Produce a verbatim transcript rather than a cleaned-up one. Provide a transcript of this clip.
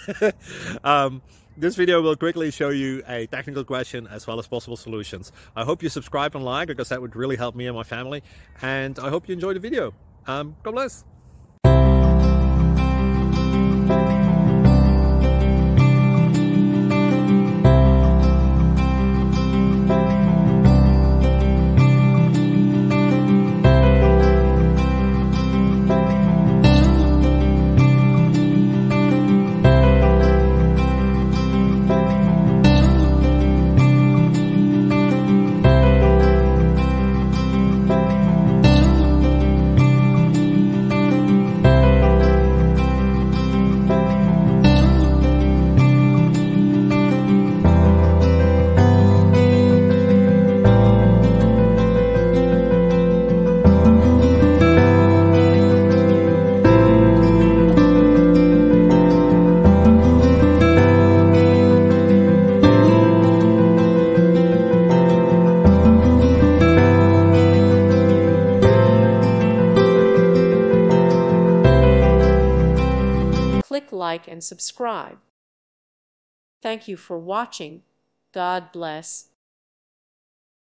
um, this video will quickly show you a technical question as well as possible solutions. I hope you subscribe and like, because that would really help me and my family. And I hope you enjoy the video. Um, God bless. Click like and subscribe. Thank you for watching. God bless.